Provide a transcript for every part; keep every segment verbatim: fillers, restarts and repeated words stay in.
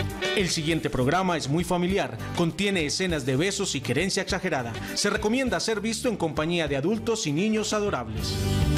El siguiente programa es muy familiar, contiene escenas de besos y querencia exagerada. Se recomienda ser visto en compañía de adultos y niños adorables.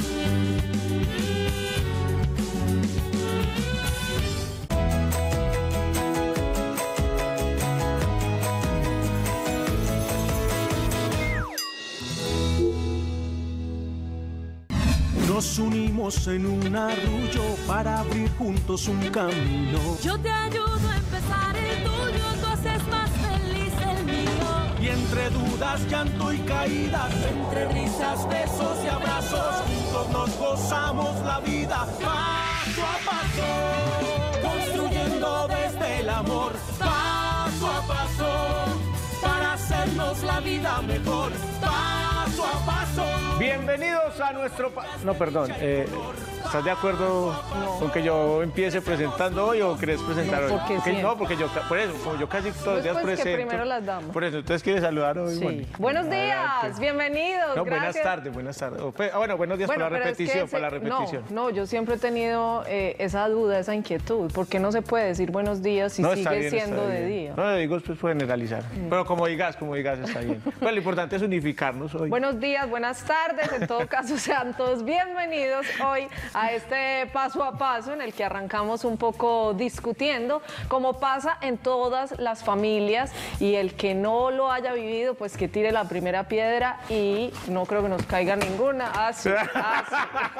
Nos unimos en un arrullo para abrir juntos un camino. Yo te ayudo a empezar el tuyo, tú haces más feliz el mío. Y entre dudas, llanto y caídas, entre risas, besos y abrazos, juntos nos gozamos la vida paso a paso, construyendo desde el amor, paso a paso, para hacernos la vida mejor, paso a paso. Bienvenidos a nuestro... Pa no, perdón. Eh, ¿Estás de acuerdo no. con que yo empiece presentando hoy o querés presentar no, hoy? Porque porque, no, porque yo, por eso, como yo casi todos los días pues presento. Que primero las damos. Por eso, entonces quieres saludar hoy. Sí. Bueno, buenos días, adelante. Bienvenidos. No, gracias. buenas tardes, buenas tardes. Ah, bueno, buenos días bueno, por la repetición, es que por la ese, repetición. No, no, yo siempre he tenido eh, esa duda, esa inquietud. ¿Por qué no se puede decir buenos días si no, sigue bien, siendo de bien. día? No, le digo, pues puede generalizar. Mm. Pero como digas, como digas, está bien. Pero lo importante es unificarnos hoy. Buenos días, buenas tardes. En todo caso, sean todos bienvenidos hoy a este paso a paso en el que arrancamos un poco discutiendo, como pasa en todas las familias, y el que no lo haya vivido, pues que tire la primera piedra y no creo que nos caiga ninguna. Así, así.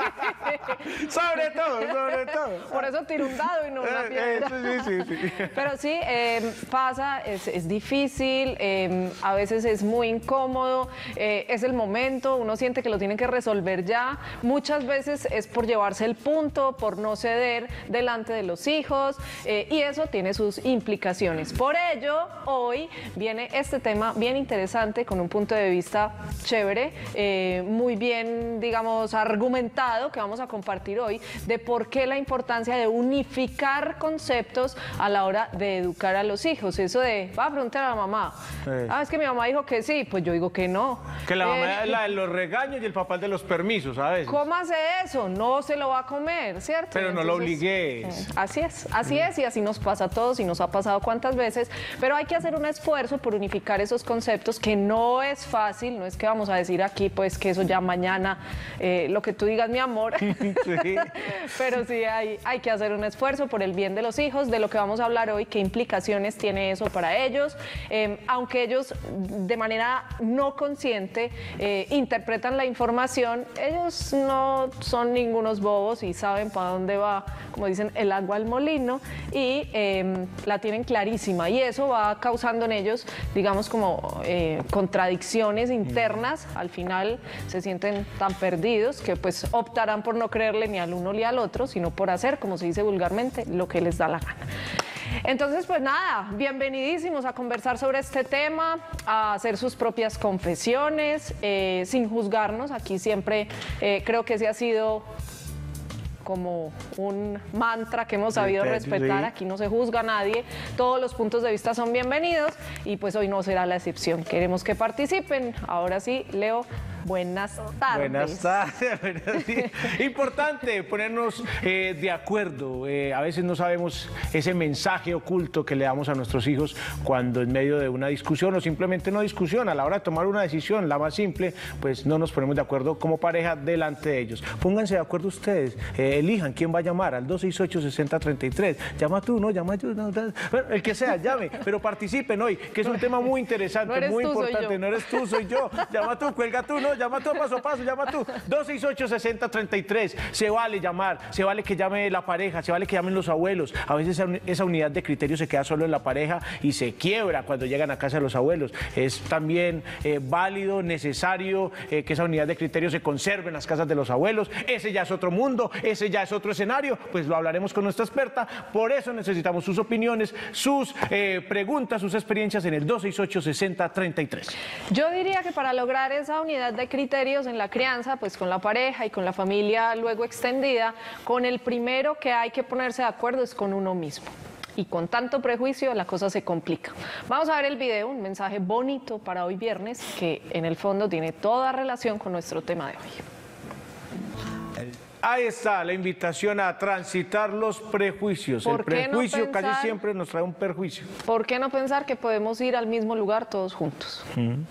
Sobre todo, sobre todo. Por eso tiro un dado y no una piedra. Eh, sí, sí, sí. Pero sí, eh, pasa, es, es difícil, eh, a veces es muy incómodo, eh, es el momento, uno siente que lo tiene que resolver ya. Muchas veces es por llevarse el punto, por no ceder delante de los hijos, eh, y eso tiene sus implicaciones. Por ello, hoy viene este tema bien interesante, con un punto de vista chévere, eh, muy bien, digamos, argumentado, que vamos a compartir hoy, de por qué la importancia de unificar conceptos a la hora de educar a los hijos. Eso de, va a preguntar a la mamá, sí. ah, es que mi mamá dijo que sí, pues yo digo que no. Que la mamá eh, es la de los regaños y el papá de los permisos, ¿sabes? ¿Cómo hace eso? No se lo va a comer, ¿cierto? Pero no Entonces, lo obligues. Eh, así es, así es, y así nos pasa a todos y nos ha pasado cuántas veces, pero hay que hacer un esfuerzo por unificar esos conceptos, que no es fácil, no es que vamos a decir aquí, pues que eso ya mañana, eh, lo que tú digas, mi amor, sí. Pero sí hay, hay que hacer un esfuerzo por el bien de los hijos, de lo que vamos a hablar hoy, qué implicaciones tiene eso para ellos, eh, aunque ellos de manera no consciente eh, interpretan la información, ellos no son ningunos bobos y saben para dónde va, como dicen, el agua al molino, y eh, la tienen clarísima, y eso va causando en ellos, digamos, como eh, contradicciones internas. Al final se sienten tan perdidos que pues optarán por no creerle ni al uno ni al otro, sino por hacer, como se dice vulgarmente, lo que les da la gana. Entonces, pues nada, bienvenidísimos a conversar sobre este tema, a hacer sus propias confesiones, eh, sin juzgarnos. Aquí siempre eh, creo que ese ha sido como un mantra que hemos sabido respetar. Aquí no se juzga a nadie, todos los puntos de vista son bienvenidos, y pues hoy no será la excepción. Queremos que participen. Ahora sí, Leo, buenas tardes. Buenas tardes. Buenas días. Importante ponernos eh, de acuerdo. Eh, a veces no sabemos ese mensaje oculto que le damos a nuestros hijos cuando en medio de una discusión, o simplemente no discusión, a la hora de tomar una decisión, la más simple, pues no nos ponemos de acuerdo como pareja delante de ellos. Pónganse de acuerdo ustedes. Eh, elijan quién va a llamar al dos seis ocho, seis cero tres tres. Llama tú, no, llama yo, no, no. Bueno, el que sea, llame, pero participen hoy, que es un tema muy interesante, no muy tú, importante. No eres tú, soy yo. Llama tú, cuelga tú, no, llama tú paso a paso, llama tú. dos seis ocho, seis cero tres tres. Se vale llamar, se vale que llame la pareja, se vale que llamen los abuelos. A veces esa, esa unidad de criterio se queda solo en la pareja y se quiebra cuando llegan a casa de los abuelos. Es también eh, válido, necesario eh, que esa unidad de criterio se conserve en las casas de los abuelos. Ese ya es otro mundo, ese ya es otro escenario, pues lo hablaremos con nuestra experta. Por eso necesitamos sus opiniones, sus eh, preguntas, sus experiencias en el dos seis ocho, seis cero tres tres. Yo diría que para lograr esa unidad de criterios en la crianza, pues con la pareja y con la familia luego extendida, con el primero que hay que ponerse de acuerdo es con uno mismo. Y con tanto prejuicio la cosa se complica. Vamos a ver el video, un mensaje bonito para hoy viernes, que en el fondo tiene toda relación con nuestro tema de hoy. Ahí está la invitación a transitar los prejuicios. El ¿Por qué no prejuicio casi pensar- siempre nos trae un perjuicio. ¿Por qué no pensar que podemos ir al mismo lugar todos juntos?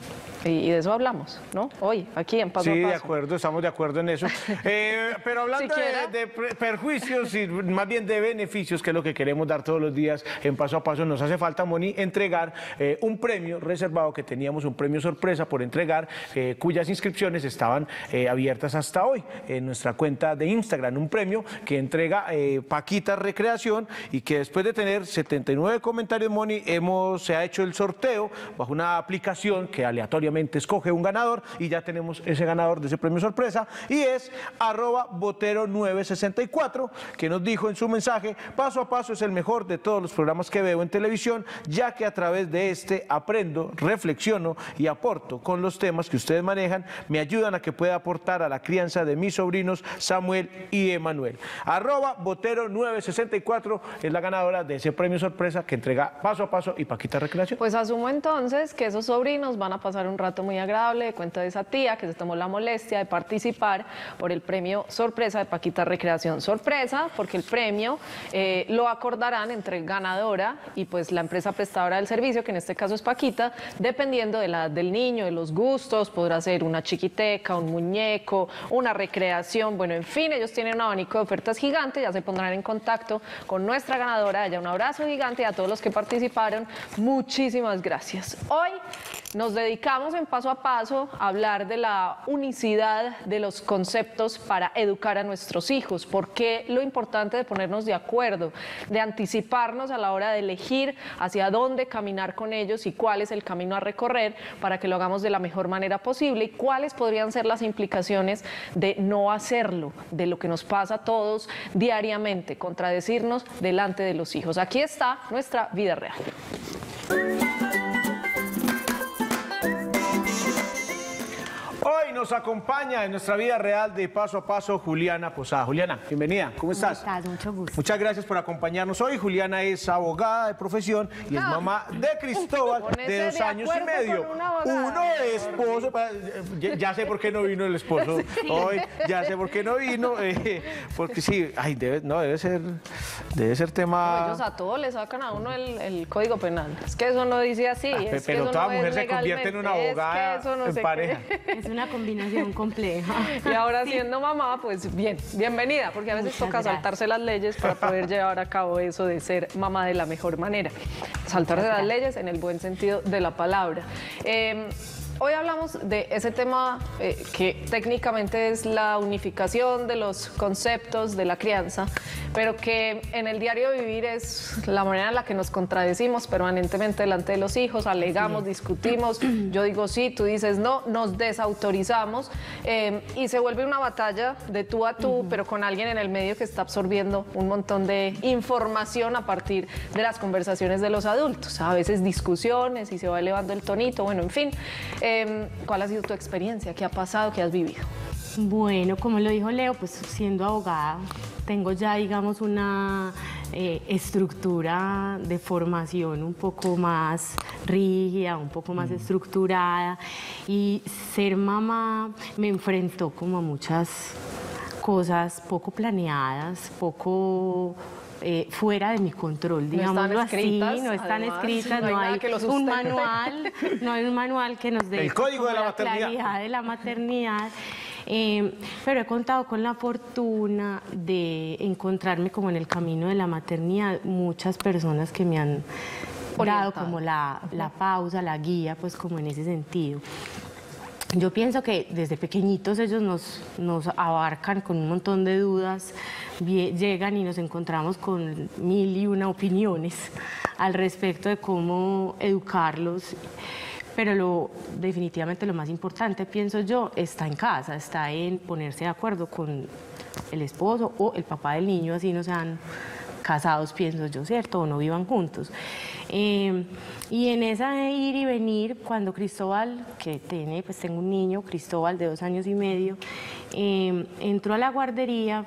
Y, y de eso hablamos, ¿no? Hoy, aquí en Paso Sí, a Paso. de acuerdo, estamos de acuerdo en eso. Eh, pero hablando Siquiera. de, de pre- perjuicios y más bien de beneficios, que es lo que queremos dar todos los días en Paso a Paso, nos hace falta, Moni, entregar eh, un premio reservado, que teníamos un premio sorpresa por entregar, eh, cuyas inscripciones estaban eh, abiertas hasta hoy en nuestra cuenta de Instagram. Un premio que entrega eh, Paquita Recreación y que después de tener setenta y nueve comentarios, Moni, hemos, se ha hecho el sorteo bajo una aplicación que aleatoriamente escoge un ganador y ya tenemos ese ganador de ese premio sorpresa y es arroba botero nueve sesenta y cuatro, que nos dijo en su mensaje: Paso a Paso es el mejor de todos los programas que veo en televisión, ya que a través de este aprendo, reflexiono y aporto con los temas que ustedes manejan, me ayudan a que pueda aportar a la crianza de mis sobrinos Samuel y Emanuel. Arroba botero nueve sesenta y cuatro es la ganadora de ese premio sorpresa que entrega Paso a Paso y Paquita Recreación. Pues asumo entonces que esos sobrinos van a pasar un rato muy agradable de cuenta de esa tía que se tomó la molestia de participar por el premio sorpresa de Paquita Recreación. Sorpresa porque el premio eh, lo acordarán entre ganadora y pues la empresa prestadora del servicio, que en este caso es Paquita, dependiendo de la edad del niño, de los gustos. Podrá ser una chiquiteca, un muñeco, una recreación, bueno, en fin, ellos tienen un abanico de ofertas gigante, ya se pondrán en contacto con nuestra ganadora. Ella, un abrazo gigante, y a todos los que participaron, muchísimas gracias. Hoy nos dedicamos en Paso a Paso a hablar de la unicidad de los conceptos para educar a nuestros hijos. ¿Por qué lo importante de ponernos de acuerdo, de anticiparnos a la hora de elegir hacia dónde caminar con ellos y cuál es el camino a recorrer para que lo hagamos de la mejor manera posible, y cuáles podrían ser las implicaciones de no hacerlo, de lo que nos pasa a todos diariamente, contradecirnos delante de los hijos? Aquí está nuestra vida real. Hoy nos acompaña en nuestra vida real de Paso a Paso Juliana Posada. Juliana, bienvenida, ¿cómo estás? ¿Cómo estás? Mucho gusto. Muchas gracias por acompañarnos hoy. Juliana es abogada de profesión y es mamá de Cristóbal, Pónese de dos de años y acuerdo medio. con una abogada. Uno de esposo. pa- Ya, ya sé por qué no vino el esposo hoy. Ya sé por qué no vino. eh, porque sí, ay, debe, no, debe ser, debe ser tema. Ellos a todos le sacan a uno el, el código penal. Es que eso no dice así. Ah, es que pero eso toda no es mujer se convierte en una legalmente, es que abogada eso no en sé pareja. qué. Es una combinación compleja. Y ahora siendo mamá, pues bien, bienvenida, porque a veces Muchas toca gracias. saltarse las leyes para poder llevar a cabo eso de ser mamá de la mejor manera. Saltarse las leyes en el buen sentido de la palabra. Eh, Hoy hablamos de ese tema eh, que técnicamente es la unificación de los conceptos de la crianza, pero que en el diario vivir es la manera en la que nos contradecimos permanentemente delante de los hijos, alegamos, discutimos, yo digo sí, tú dices no, nos desautorizamos eh, y se vuelve una batalla de tú a tú, pero con alguien en el medio que está absorbiendo un montón de información a partir de las conversaciones de los adultos, a veces discusiones y se va elevando el tonito, bueno, en fin. Eh, ¿Cuál ha sido tu experiencia? ¿Qué ha pasado? ¿Qué has vivido? Bueno, como lo dijo Leo, pues siendo abogada, tengo ya, digamos, una eh, estructura de formación un poco más rígida, un poco más estructurada, y ser mamá me enfrentó como a muchas cosas poco planeadas, poco eh, fuera de mi control, digámoslo así, escritas, no están además, escritas, no hay no nada hay que lo un sustente. manual, no hay un manual que nos dé El código de como la maternidad. claridad de la maternidad. Eh, pero he contado con la fortuna de encontrarme como en el camino de la maternidad muchas personas que me han dado Orientado. como la, la pausa, la guía, pues como en ese sentido. Yo pienso que desde pequeñitos ellos nos, nos abarcan con un montón de dudas, vie- llegan y nos encontramos con mil y una opiniones al respecto de cómo educarlos. Pero lo, definitivamente lo más importante, pienso yo, está en casa, está en ponerse de acuerdo con el esposo o el papá del niño, así no sean casados, pienso yo, ¿cierto? O no vivan juntos. Eh, y en esa de ir y venir, cuando Cristóbal, que tiene, pues tengo un niño, Cristóbal de dos años y medio, eh, entró a la guardería,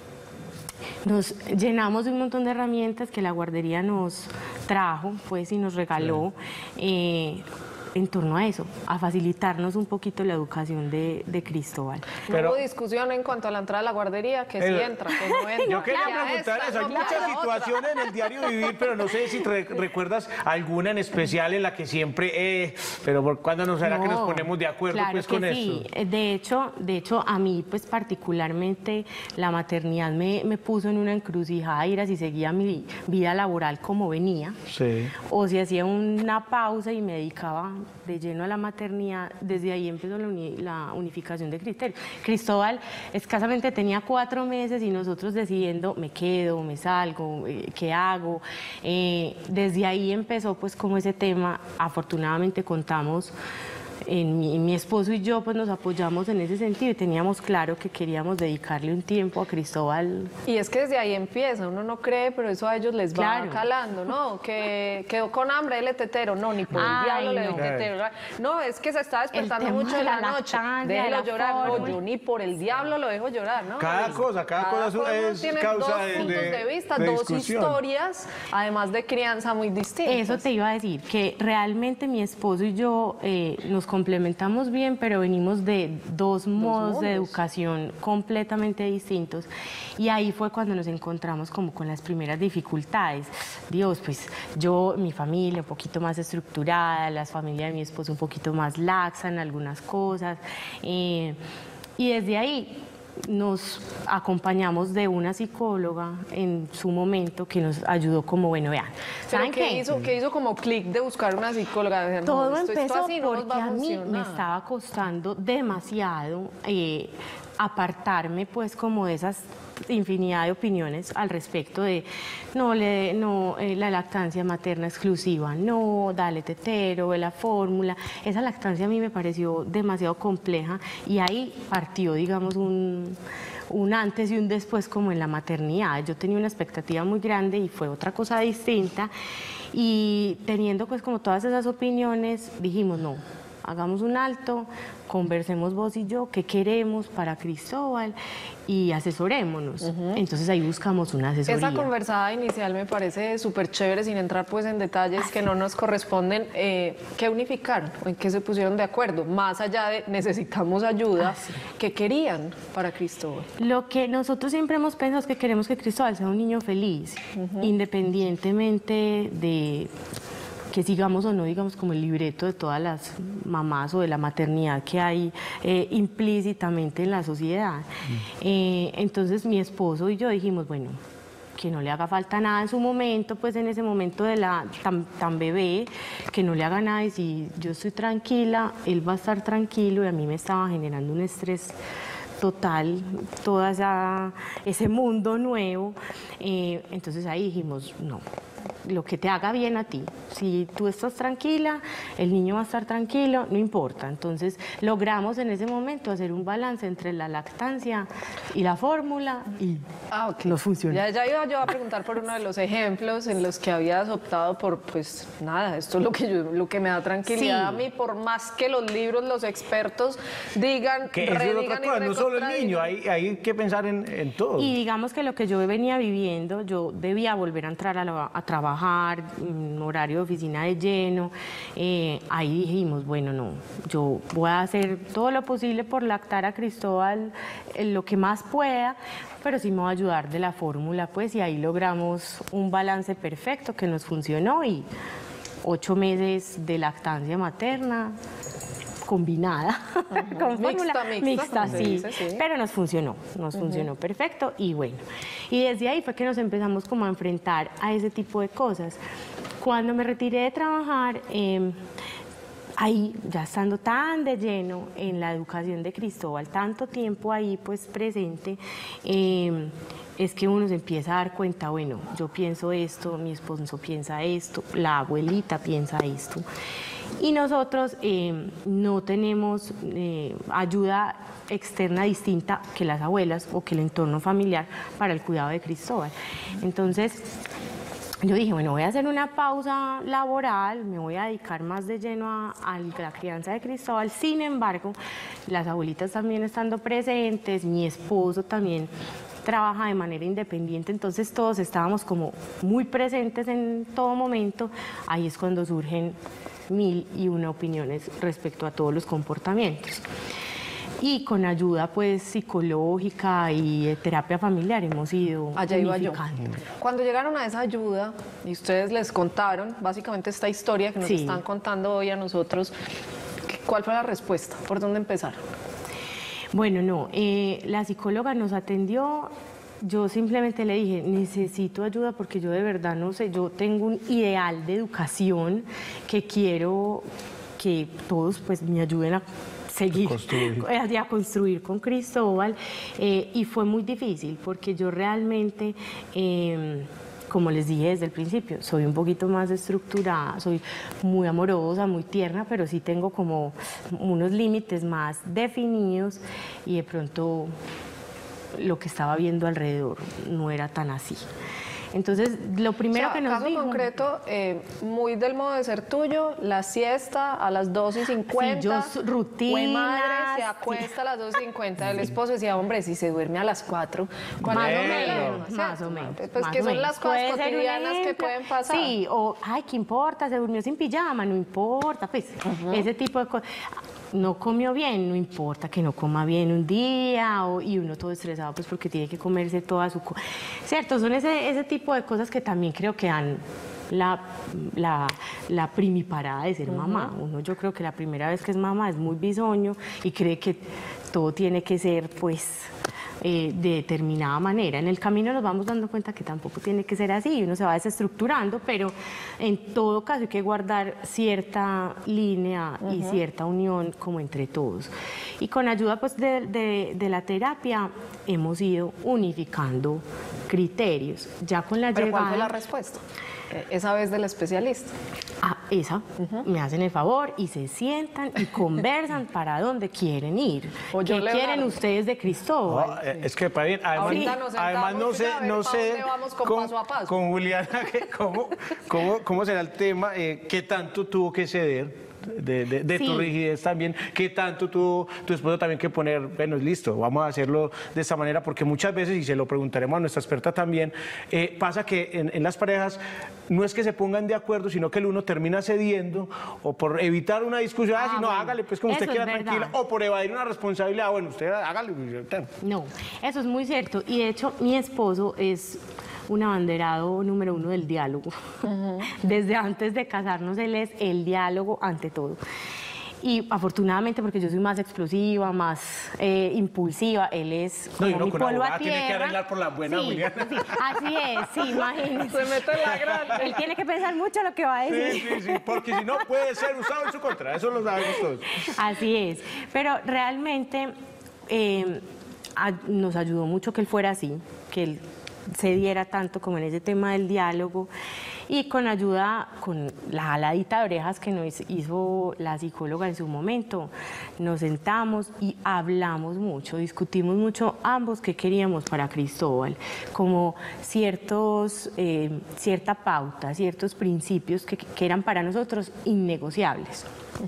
nos llenamos de un montón de herramientas que la guardería nos trajo, pues, y nos regaló. Eh, en torno a eso, a facilitarnos un poquito la educación de, de Cristóbal. Pero- No hubo discusión en cuanto a la entrada a la guardería, que Pero- si entra, que no entra. Yo quería que a preguntar esta, eso, hay no, que a muchas la otra. situaciones en el diario vivir, pero no sé si re- recuerdas alguna en especial en la que siempre, eh, pero ¿por cuándo no será que nos No, ponemos de acuerdo claro pues que con sí. eso? De hecho, de hecho, a mí pues particularmente la maternidad me, me puso en una encrucijada, era si seguía mi vida laboral como venía, Sí. o si hacía una pausa y me dedicaba de lleno a la maternidad. Desde ahí empezó la, uni- la unificación de criterios. Cristóbal escasamente tenía cuatro meses y nosotros decidiendo me quedo, me salgo, eh, qué hago. Eh, desde ahí empezó pues como ese tema. Afortunadamente contamos, en mi, mi esposo y yo pues nos apoyamos en ese sentido y teníamos claro que queríamos dedicarle un tiempo a Cristóbal. Y es que desde ahí empieza, uno no cree, pero eso a ellos les va Claro. calando, ¿no? Que quedó con hambre, dele tetero, no, ni por el Ay, diablo le doy no. tetero. No, es que se está despertando tema mucho de en la la noche, lactancia, de déjelo la llorar, no, fórmula. yo ni por el diablo lo dejo llorar, ¿no? Cada Y cosa, cada cosa es- uno es tiene causa dos de- puntos de- de, vista, de dos discusión. historias, además de crianza muy distintas. Eso te iba a decir, que realmente mi esposo y yo eh, nos complementamos bien, pero venimos de dos modos de mundos. educación completamente distintos. Y ahí fue cuando nos encontramos como con las primeras dificultades. Dios, pues yo, mi familia un poquito más estructurada, la familia de mi esposo un poquito más laxa en algunas cosas. eh, y desde ahí nos acompañamos de una psicóloga en su momento que nos ayudó como, bueno, vean, Pero ¿saben ¿qué qué? hizo, qué hizo como clic de buscar una psicóloga? De, no, Todo esto- esto empezó así no nos porque va a mí me funcionar. estaba costando demasiado eh, apartarme pues como de esas infinidad de opiniones al respecto de no, le, no eh, la lactancia materna exclusiva, no, dale tetero, la fórmula. Esa lactancia a mí me pareció demasiado compleja y ahí partió, digamos, un, un antes y un después como en la maternidad. Yo tenía una expectativa muy grande y fue otra cosa distinta. Y teniendo pues como todas esas opiniones, dijimos no, hagamos un alto, conversemos vos y yo, qué queremos para Cristóbal y asesorémonos. Entonces ahí buscamos una asesoría. Esa conversada inicial me parece súper chévere, sin entrar pues en detalles que no nos corresponden. Eh, ¿Qué unificaron? ¿O en qué se pusieron de acuerdo? Más allá de necesitamos ayuda, Ah, sí. ¿qué querían para Cristóbal? Lo que nosotros siempre hemos pensado es que queremos que Cristóbal sea un niño feliz, independientemente de que sigamos o no digamos como el libreto de todas las mamás o de la maternidad que hay eh, implícitamente en la sociedad. Eh, entonces mi esposo y yo dijimos, bueno, que no le haga falta nada en su momento, pues en ese momento de la tan, tan bebé, que no le haga nada y si yo estoy tranquila, él va a estar tranquilo y a mí me estaba generando un estrés total, todo esa, ese mundo nuevo. Eh, entonces ahí dijimos, no, lo que te haga bien a ti. Si tú estás tranquila, el niño va a estar tranquilo, no importa. Entonces logramos en ese momento hacer un balance entre la lactancia y la fórmula y Ah, ok. nos funcionó. Ya, ya iba yo a preguntar por uno de los ejemplos en los que habías optado por, pues nada, esto es lo que, yo, lo que me da tranquilidad Sí. a mí, por más que los libros, los expertos digan, Que eso es otra redigan y cosa, no solo el niño, recontradigan. hay, hay que pensar en, en todo. Y digamos que lo que yo venía viviendo, yo debía volver a entrar a, la- a trabajar, un horario de oficina de lleno. Eh, ahí dijimos, bueno, no, yo voy a hacer todo lo posible por lactar a Cristóbal en lo que más pueda, pero sí me va a ayudar de la fórmula, pues, y ahí logramos un balance perfecto que nos funcionó y ocho meses de lactancia materna combinada, con Mixta, fórmula mixta, como se sí, dice, sí. pero nos funcionó, nos funcionó perfecto y bueno, y desde ahí fue que nos empezamos como a enfrentar a ese tipo de cosas. Cuando me retiré de trabajar, eh, ahí ya estando tan de lleno en la educación de Cristóbal, tanto tiempo ahí pues presente, eh, es que uno se empieza a dar cuenta, bueno, yo pienso esto, mi esposo piensa esto, la abuelita piensa esto. Y nosotros eh, no tenemos eh, ayuda externa distinta que las abuelas o que el entorno familiar para el cuidado de Cristóbal. Entonces, yo dije, bueno, voy a hacer una pausa laboral, me voy a dedicar más de lleno a, a la crianza de Cristóbal. Sin embargo, las abuelitas también estando presentes, mi esposo también trabaja de manera independiente, entonces todos estábamos como muy presentes en todo momento. Ahí es cuando surgen mil y una opiniones respecto a todos los comportamientos. Y con ayuda pues psicológica y de terapia familiar hemos ido Allá iba yo. unificando. Cuando llegaron a esa ayuda y ustedes les contaron básicamente esta historia que nos Sí. están contando hoy a nosotros, ¿cuál fue la respuesta? ¿Por dónde empezaron? Bueno, no, eh, la psicóloga nos atendió, yo simplemente le dije, necesito ayuda porque yo de verdad no sé, yo tengo un ideal de educación que quiero que todos pues me ayuden a seguir, Construir. eh, a construir con Cristóbal, eh, y fue muy difícil porque yo realmente... eh, como les dije desde el principio, soy un poquito más estructurada, soy muy amorosa, muy tierna, pero sí tengo como unos límites más definidos y de pronto lo que estaba viendo alrededor no era tan así. Entonces, lo primero O sea, que nos caso dijo... concreto, eh, muy del modo de ser tuyo, la siesta a las dos y cincuenta. Sí, yo su- rutinas, Fue madre, se sí. acuesta a las dos y cincuenta. El esposo decía, hombre, si se duerme a las cuatro, ¿cuál Más es o el menos, problema? más ¿Cierto? o menos. Pues más que o son menos. las cosas Puede ser un cotidianas que ejemplo. pueden pasar. Sí, o, ay, ¿qué importa? Se durmió sin pijama, no importa, pues, ese tipo de cosas. No comió bien, no importa que no coma bien un día, o, y uno todo estresado, pues, porque tiene que comerse toda su... co- Cierto, son ese, ese tipo de cosas que también creo que dan la, la, la primiparada de ser mamá. Uno, yo creo que la primera vez que es mamá es muy bisoño y cree que todo tiene que ser, pues... eh, de determinada manera. En el camino nos vamos dando cuenta que tampoco tiene que ser así, uno se va desestructurando, pero en todo caso hay que guardar cierta línea y cierta unión como entre todos. Y con ayuda pues de, de- de la terapia hemos ido unificando criterios. Ya con la ¿Pero llegada... cuál fue la respuesta? Eh, Esa vez del especialista. Ah, esa, me hacen el favor y se sientan y conversan para dónde quieren ir. O yo, ¿Qué Leonardo. quieren ustedes de Cristóbal? No, eh, es que para bien, además, Ahorita nos además no sentamos sé, y a ver no pa' sé dónde vamos con paso a paso. con Juliana que cómo, cómo, cómo será el tema, eh, qué tanto tuvo que ceder de, de- de tu Sí. rigidez también, qué tanto tuvo tu esposo también que poner, bueno, listo, vamos a hacerlo de esta manera, porque muchas veces, y se lo preguntaremos a nuestra experta también, eh, pasa que en, en las parejas no es que se pongan de acuerdo, sino que el uno termina cediendo o por evitar una discusión, ah, Ah, si no, bueno, hágale, pues como usted eso es quiera, tranquila, verdad. o por evadir una responsabilidad, bueno, usted hágale. No, eso es muy cierto. Y de hecho, mi esposo es un abanderado número uno del diálogo. Desde antes de casarnos, él es el diálogo ante todo. Y afortunadamente, porque yo soy más explosiva, más eh, impulsiva, él es No, y como uno mi con polvo a abogada tiene que tierra. arreglar por la buena, Sí, Juliana. sí, así es, sí, imagínese. Se mete en la grana. Él tiene que pensar mucho lo que va a decir. Sí, sí, sí, porque si no puede ser usado en su contra, eso lo sabemos todos. Así es, pero realmente eh, a- nos ayudó mucho que él fuera así, que él se diera tanto como en ese tema del diálogo y con ayuda, con la jaladita de orejas que nos hizo la psicóloga en su momento, nos sentamos y hablamos mucho, discutimos mucho ambos qué queríamos para Cristóbal, como ciertos, eh, cierta pauta, ciertos principios que, que eran para nosotros innegociables.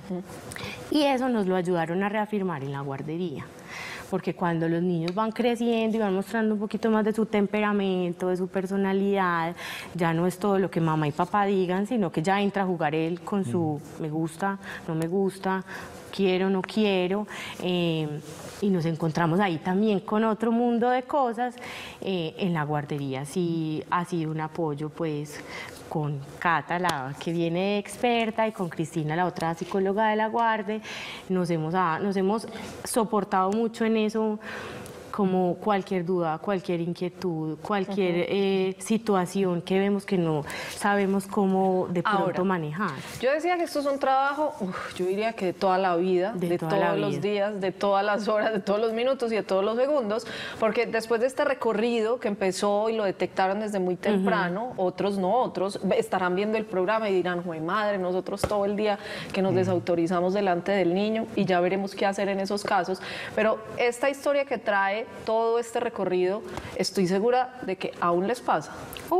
Y eso nos lo ayudaron a reafirmar en la guardería. Porque cuando los niños van creciendo y van mostrando un poquito más de su temperamento, de su personalidad, ya no es todo lo que mamá y papá digan, sino que ya entra a jugar él con su me gusta, no me gusta, quiero, no quiero, eh, y nos encontramos ahí también con otro mundo de cosas eh, en la guardería. Sí ha sido un apoyo, pues, con Cata, la que viene experta, y con Cristina, la otra psicóloga de la guardia, nos hemos, ah, nos hemos soportado mucho en eso, como cualquier duda, cualquier inquietud, cualquier eh, situación que vemos que no sabemos cómo de pronto Ahora, manejar. Yo decía que esto es un trabajo, uf, yo diría que de toda la vida, de, De toda todos la los vida. días, de todas las horas, de todos los minutos y de todos los segundos, porque después de este recorrido que empezó y lo detectaron desde muy temprano, otros no, otros estarán viendo el programa y dirán, ¡jue madre! Nosotros todo el día que nos desautorizamos delante del niño y ya veremos qué hacer en esos casos. Pero esta historia que trae todo este recorrido, estoy segura de que aún les pasa. Uy,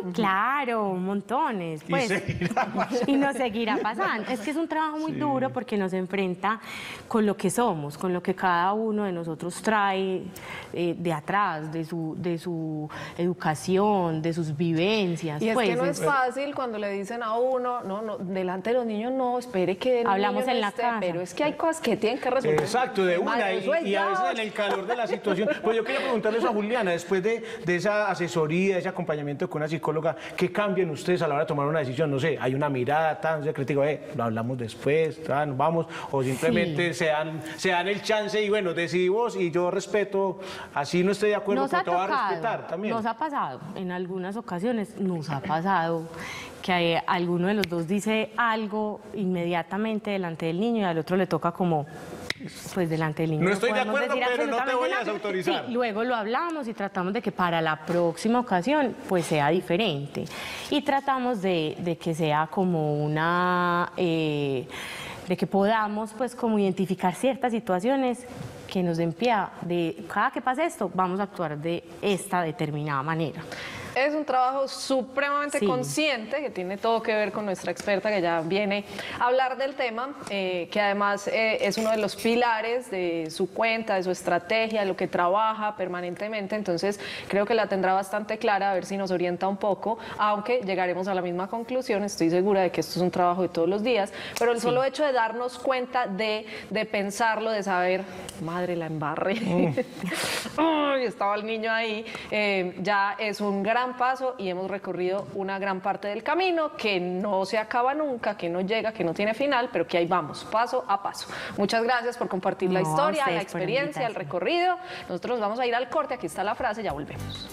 Claro, montones. Pues, y seguirá pasando. Y nos seguirá pasando. Es que es un trabajo muy sí. duro porque nos enfrenta con lo que somos, con lo que cada uno de nosotros trae eh, de atrás, de su, de su educación, de sus vivencias. Y es pues, que no es fácil cuando le dicen a uno, no, no, delante de los niños no, espere que el hablamos niño en no la esté, casa. Pero es que hay cosas que tienen que resolver. Exacto, de una, Madre, y, y a veces en el calor de la situación. Pues yo quería preguntarle eso a Juliana, después de, de esa asesoría, de ese acompañamiento con una psicóloga, ¿qué cambian ustedes a la hora de tomar una decisión? No sé, hay una mirada tan, se critica, eh, lo hablamos después, tan, vamos, o simplemente sí. se, dan, se dan el chance y bueno, decidimos y yo respeto, así no estoy de acuerdo, nos pero ha te voy a tocado, respetar también. Nos ha pasado, en algunas ocasiones nos ha pasado que hay, alguno de los dos dice algo inmediatamente delante del niño y al otro le toca como, pues delante del niño. No estoy de acuerdo, pero no te voy a nada. desautorizar. Sí, luego lo hablamos y tratamos de que para la próxima ocasión pues sea diferente. Y tratamos de, de que sea como una... Eh, de que podamos pues como identificar ciertas situaciones que nos den pie de cada que pase esto, vamos a actuar de esta determinada manera. Es un trabajo supremamente sí. consciente que tiene todo que ver con nuestra experta que ya viene a hablar del tema, eh, que además eh, es uno de los pilares de su cuenta, de su estrategia, de lo que trabaja permanentemente. Entonces creo que la tendrá bastante clara, a ver si nos orienta un poco, aunque llegaremos a la misma conclusión. Estoy segura de que esto es un trabajo de todos los días, pero el sí. solo hecho de darnos cuenta de, de pensarlo, de saber, madre, la embarré, mm. Uy, estaba el niño ahí, eh, ya es un gran paso y hemos recorrido una gran parte del camino que no se acaba nunca, que no llega, que no tiene final, pero que ahí vamos, paso a paso. Muchas gracias por compartir no, la historia, la experiencia, el recorrido. Nosotros vamos a ir al corte, aquí está la frase, ya volvemos.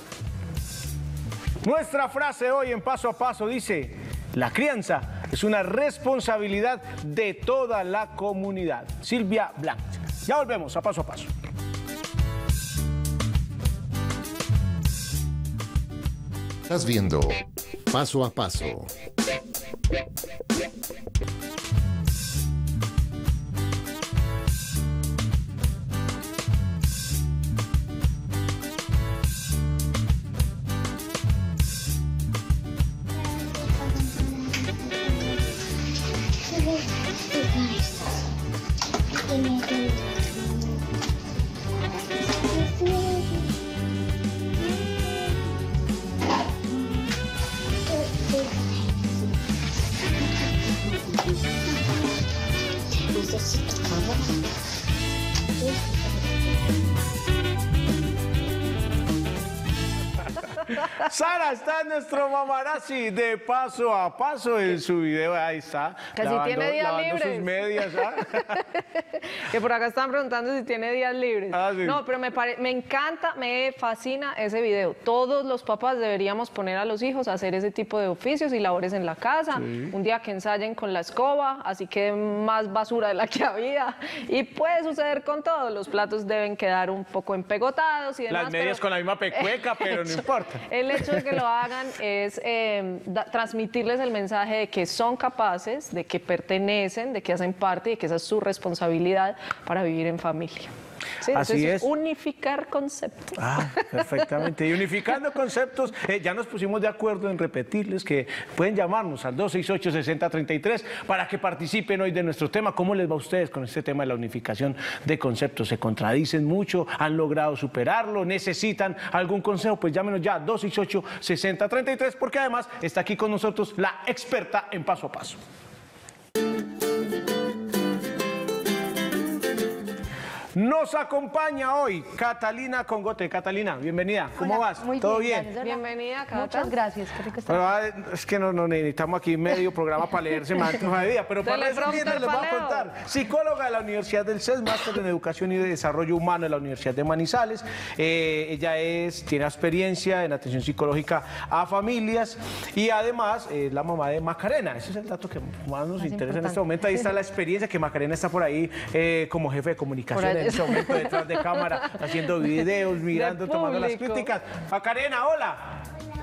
Nuestra frase hoy en Paso a Paso dice: la crianza es una responsabilidad de toda la comunidad. Silvia Blanc. Ya volvemos a Paso a Paso. Estás viendo Paso a Paso. Sara, está nuestro mamarazzi de Paso a Paso en su video, ahí está. Que si tiene días libres. Sus medias, ¿ah? Que por acá están preguntando si tiene días libres. Ah, sí. No, pero me, pare... me encanta, me fascina ese video. Todos los papás deberíamos poner a los hijos a hacer ese tipo de oficios y labores en la casa. Sí. Un día que ensayen con la escoba, así que más basura de la que había. Y puede suceder con todo. Los platos deben quedar un poco empegotados y demás. Las medias pero... con la misma pecueca, pero no importa. El hecho de que lo hagan es eh, da, transmitirles el mensaje de que son capaces, de que pertenecen, de que hacen parte y de que esa es su responsabilidad para vivir en familia. Sí, así es. Unificar conceptos. Ah, perfectamente. Y unificando conceptos, eh, ya nos pusimos de acuerdo en repetirles que pueden llamarnos al dos seis ocho, seis cero tres tres para que participen hoy de nuestro tema. ¿Cómo les va a ustedes con este tema de la unificación de conceptos? ¿Se contradicen mucho? ¿Han logrado superarlo? ¿Necesitan algún consejo? Pues llámenos ya, dos seis ocho, seis cero tres tres, porque además está aquí con nosotros la experta en Paso a Paso. Nos acompaña hoy Catalina Congote. Catalina, bienvenida. ¿Cómo Hola, vas? Muy ¿Todo bien? bien? Gracias, bienvenida, Cata. Muchas gracias. Qué rico estar Pero, ah, es que no, no necesitamos aquí medio programa para leer semantas de día, pero para resumirles les voy a contar. Psicóloga de la Universidad del C E S, máster en Educación y Desarrollo Humano de la Universidad de Manizales. Eh, ella es, tiene experiencia en atención psicológica a familias y además es eh, la mamá de Macarena. Ese es el dato que más nos más interesa importante. en este momento. Ahí está la experiencia, que Macarena está por ahí eh, como jefe de comunicación en este momento, detrás de cámara, haciendo videos, mirando, tomando las críticas. Macarena, hola.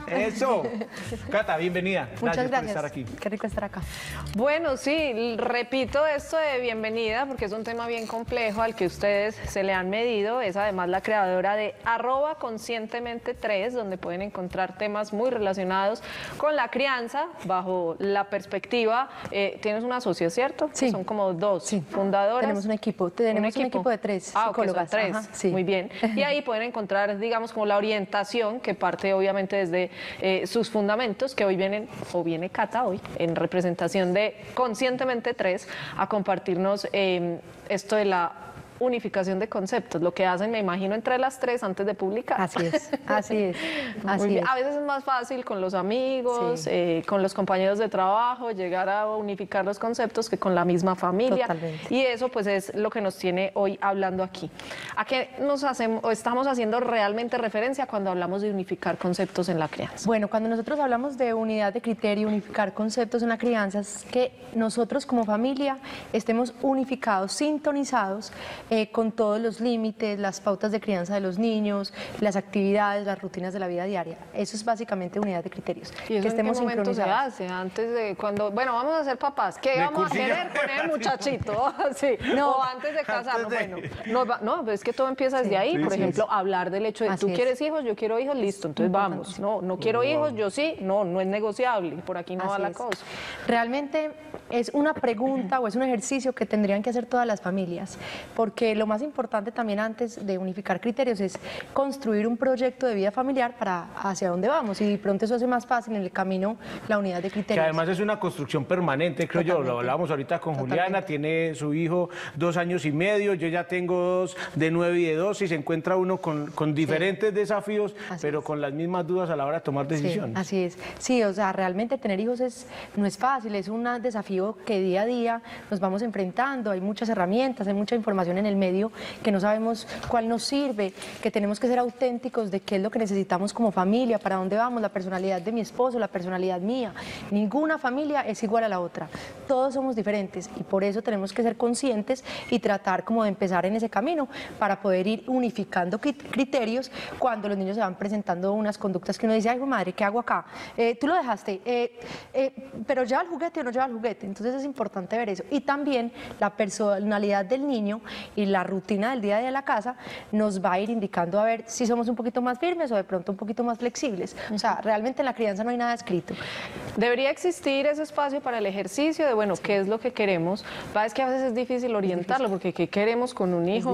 Eso. Cata, bienvenida. Muchas gracias, gracias. por estar aquí. Qué rico estar acá. Bueno, sí, repito esto de bienvenida porque es un tema bien complejo al que ustedes se le han medido. Es además la creadora de arroba conscientemente tres, donde pueden encontrar temas muy relacionados con la crianza bajo la perspectiva. Eh, tienes una socia, ¿cierto? Sí. Son como dos Sí. fundadoras. Tenemos un equipo, tenemos un equipo, de tres ah, ok, son psicólogas. tres. Ajá, sí. Muy bien. Y ahí pueden encontrar, digamos, como la orientación que parte obviamente desde eh, sus fundamentos, que hoy vienen, o viene Cata hoy, en representación de Conscientemente tres, a compartirnos eh, esto de la unificación de conceptos, lo que hacen, me imagino, entre las tres antes de publicar. Así es, así es, Muy así bien. es. A veces es más fácil con los amigos, Sí. eh, con los compañeros de trabajo, llegar a unificar los conceptos que con la misma familia. Totalmente. Y eso pues es lo que nos tiene hoy hablando aquí. ¿A qué nos hacemos o estamos haciendo realmente referencia cuando hablamos de unificar conceptos en la crianza? Bueno, cuando nosotros hablamos de unidad de criterio, unificar conceptos en la crianza, es que nosotros como familia estemos unificados, sintonizados eh, con todos los límites, las pautas de crianza de los niños, las actividades, las rutinas de la vida diaria. Eso es básicamente unidad de criterios. ¿Y eso que en qué estemos momento se sincronizados. hace? Antes de cuando, bueno, vamos a ser papás, ¿qué De vamos a cursillo. querer con el muchachito? Sí. No. O antes de casarnos, Antes de- bueno, no, va- no, pero es que todo empieza desde Sí. ahí, Sí, por sí, ejemplo, sí. hablar del hecho de Así tú es. quieres hijos, yo quiero hijos, listo, entonces vamos, no, no quiero hijos, yo sí, no, no es negociable, por aquí no va Así la es. cosa. Realmente es una pregunta o es un ejercicio que tendrían que hacer todas las familias, porque lo más importante también antes de unificar criterios es construir un proyecto de vida familiar para hacia dónde vamos, y de pronto eso hace más fácil en el camino la unidad de Que criterios. además es una construcción permanente, creo yo. Lo Totalmente. hablábamos ahorita con Juliana, Totalmente. tiene su hijo dos años y medio, yo ya tengo dos de nueve y de dos, y se encuentra uno con, con diferentes desafíos, Así pero es. con las mismas dudas a la hora de tomar Sí, decisiones. así es. Sí, o sea, realmente tener hijos es, no es fácil, es un desafío que día a día nos vamos enfrentando. Hay muchas herramientas, hay mucha información en el medio que no sabemos cuál nos sirve, que tenemos que ser auténticos de qué es lo que necesitamos como familia, para dónde vamos, la personalidad de mi esposo, la personalidad mía. Ninguna familia es igual a la otra. Todos somos diferentes y por eso tenemos que ser conscientes y tratar como de empezar en ese camino para poder ir unificando cri- criterios cuando los niños se van presentando unas conductas que uno dice, ay, madre, ¿qué hago acá? Eh, tú lo dejaste, eh, eh, pero lleva el juguete o no lleva el juguete. Entonces es importante ver eso. Y también la personalidad del niño y la rutina del día a día de la casa nos va a ir indicando a ver si somos un poquito más firmes o de pronto un poquito más flexibles. O sea, realmente en la crianza no hay nada escrito. Debería existir ese espacio para el ejercicio de, bueno, qué es lo que queremos. Va, es que a veces es difícil orientarlo, porque ¿qué queremos con un hijo?